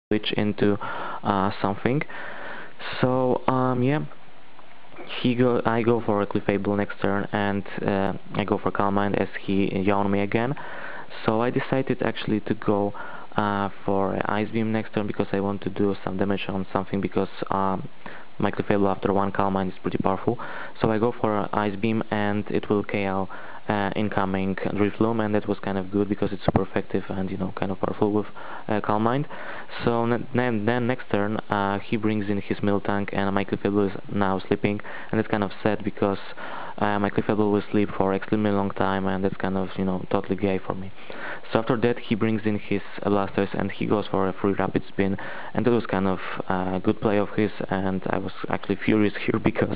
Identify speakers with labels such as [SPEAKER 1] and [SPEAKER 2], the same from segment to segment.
[SPEAKER 1] switch into something. So yeah, I go for a Clefable next turn, and I go for Calm Mind as he yawned me again. So I decided actually to go for Ice Beam next turn because I want to do some damage on something, because my Clefable after one Calm Mind is pretty powerful. So I go for Ice Beam, and it will KO incoming Drifloon, and that was kind of good because it's super effective and, you know, kind of powerful with Calm Mind. So then next turn he brings in his Miltank, and my Clefable is now sleeping, and it's kind of sad because my Clefable will sleep for extremely long time, and that's kind of, you know, totally gay for me. So after that he brings in his Blastoise, and he goes for a free Rapid Spin, and that was kind of a good play of his, and I was actually furious here because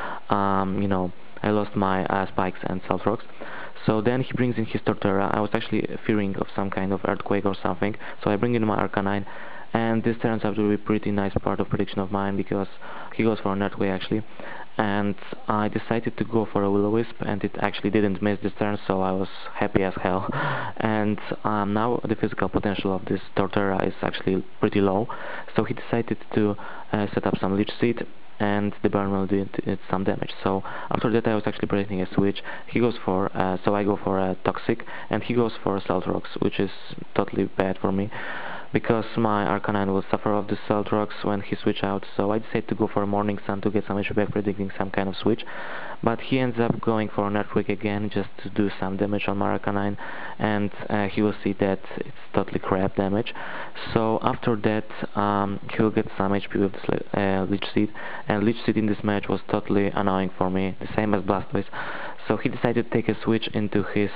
[SPEAKER 1] you know, I lost my Spikes and Saltrox. So then he brings in his Torterra. I was actually fearing of some kind of Earthquake or something, so I bring in my Arcanine, and this turns out to be a pretty nice part of prediction of mine because he goes for an Earthquake actually, and I decided to go for a Will-O-Wisp, and it actually didn't miss this turn, so I was happy as hell. And now the physical potential of this Torterra is actually pretty low, so he decided to set up some Leech Seed, and the burn will do some damage. So after that I was actually predicting a switch. He goes for so I go for a Toxic, and he goes for a Saltrox, which is totally bad for me because my Arcanine will suffer of the Saltrox when he switch out. So I decided to go for a Morning Sun to get some HP back, predicting some kind of switch, but he ends up going for an Earthquake again just to do some damage on my Arcanine, and he will see that it's totally crap damage. So after that he will get some HP with this Leech Seed, and Leech Seed in this match was totally annoying for me, the same as Blastoise. So he decided to take a switch into his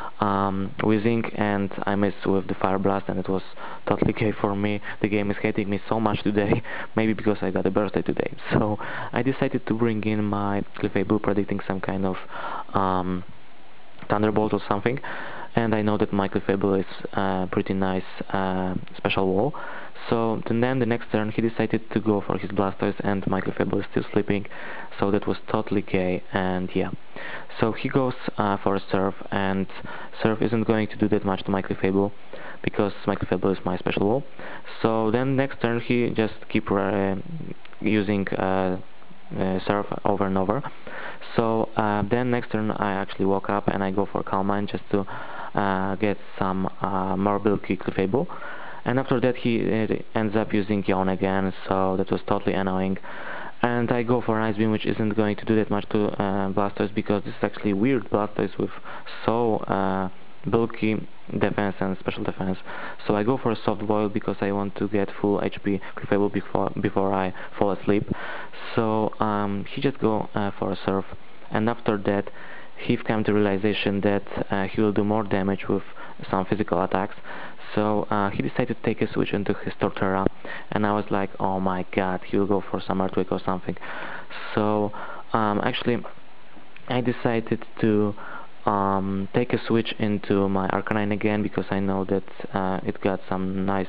[SPEAKER 1] Weezing, and I missed with the Fire Blast, and it was totally gay for me. The game is hating me so much today, maybe because I got a birthday today. So I decided to bring in my Clefable, predicting some kind of Thunderbolt or something, and I know that my Clefable is pretty nice special wall. So then the next turn he decided to go for his Blastoise, and my Clefable is still sleeping, so that was totally gay, and yeah. So he goes for a Surf, and Surf isn't going to do that much to my Clefable because my Clefable is my special wall. So then next turn he just keep using Surf over and over. So then next turn I actually woke up and I go for Calm Mind just to get some more bulky Clefable. And after that he ends up using Yawn again, so that was totally annoying. And I go for Ice Beam, which isn't going to do that much to Blastoise because this is actually weird Blastoise with so bulky defense and special defense. So I go for a Soft Boil because I want to get full HP Clefable before I fall asleep. So he just go for a Surf, and after that he came to realization that he will do more damage with some physical attacks. So he decided to take a switch into his Torterra, and I was like, oh my god, he will go for some Earthquake or something. So actually I decided to take a switch into my Arcanine again because I know that it got some nice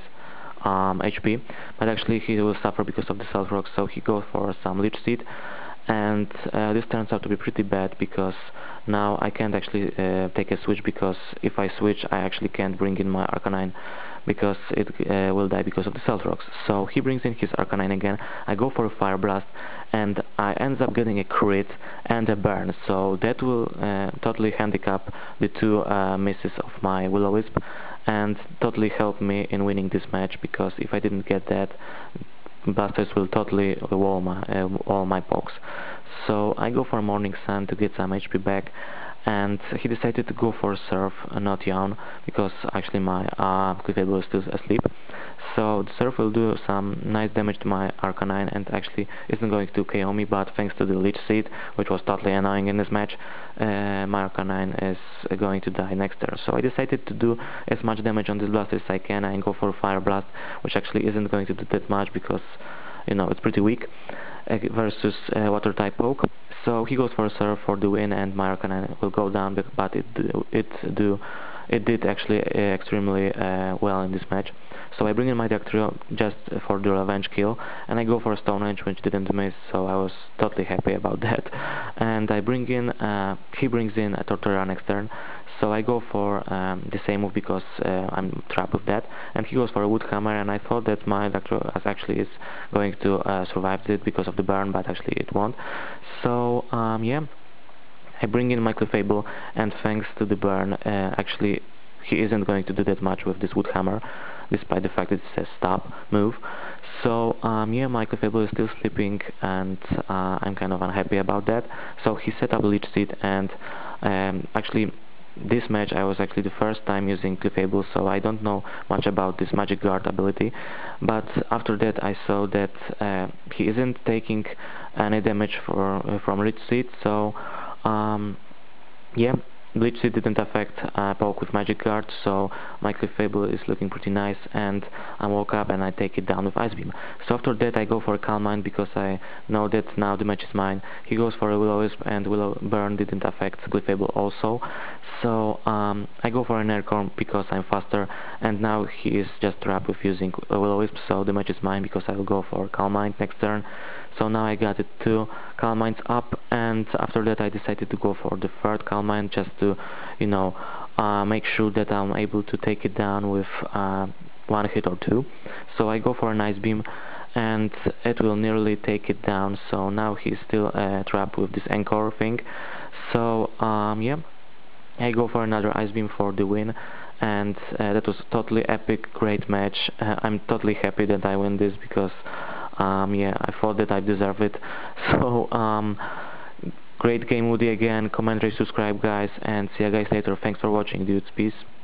[SPEAKER 1] HP, but actually he will suffer because of the Saltrox, so he goes for some Leech Seed, and this turns out to be pretty bad because now I can't actually take a switch, because if I switch I actually can't bring in my Arcanine because it will die because of the Saltrox. So he brings in his Arcanine again, I go for a Fire Blast, and I ends up getting a crit and a burn, so that will totally handicap the two misses of my Will-O-Wisp and totally help me in winning this match, because if I didn't get that, Blastoise will totally wall my pokes. So I go for Morning Sun to get some HP back, and he decided to go for Surf, not Yawn, because actually my Clefable is still asleep. So the Surf will do some nice damage to my Arcanine and isn't going to KO me, but thanks to the Leech Seed, which was totally annoying in this match, my Arcanine is going to die next turn. So I decided to do as much damage on this Blast as I can and go for Fire Blast, which actually isn't going to do that much because, you know, it's pretty weak versus Water type poke. So he goes for a Surf for the win, and my Arcanine will go down, but it did actually extremely well in this match. So I bring in my Dugtrio just for the revenge kill, and I go for a Stone Edge, which didn't miss, so I was totally happy about that. And I bring in, he brings in a Torterra next turn, So I go for the same move because I'm trapped with that, and he goes for a wood hammer, and I thought that my Electro actually is going to survive it because of the burn, but actually it won't. So yeah, I bring in my Clefable, and thanks to the burn, actually he isn't going to do that much with this wood hammer, despite the fact that it says stop move. So yeah, my Clefable is still sleeping, and I'm kind of unhappy about that. So he set up Leech Seed, and actually this match I was actually the first time using Clefable, so I don't know much about this Magic Guard ability, but after that I saw that he isn't taking any damage from Leech Seed, so yeah, Bleach Seed didn't affect Poke with Magic Guard, so my Clefable is looking pretty nice, and I woke up and I take it down with Ice Beam. So after that I go for a Calm Mind because I know that now the match is mine. He goes for a Will-O-Wisp, and Will-O-Burn didn't affect Clefable also. So I go for an Aircorn because I'm faster, and now he is just trapped with using Will-O-Wisp, so the match is mine because I will go for Calm Mind next turn. So now I got it 2 Calm Minds up, and after that I decided to go for the third Calm Mind just to, you know, make sure that I'm able to take it down with 1 hit or 2. So I go for an Ice Beam, and it will nearly take it down, so now he's still trapped with this Anchor thing. So yeah, I go for another Ice Beam for the win, and that was totally epic, great match. I'm totally happy that I win this because yeah, I thought that I deserve it. So great game, Woody again. Comment, rate, subscribe, guys, and see you guys later. Thanks for watching, dudes. Peace.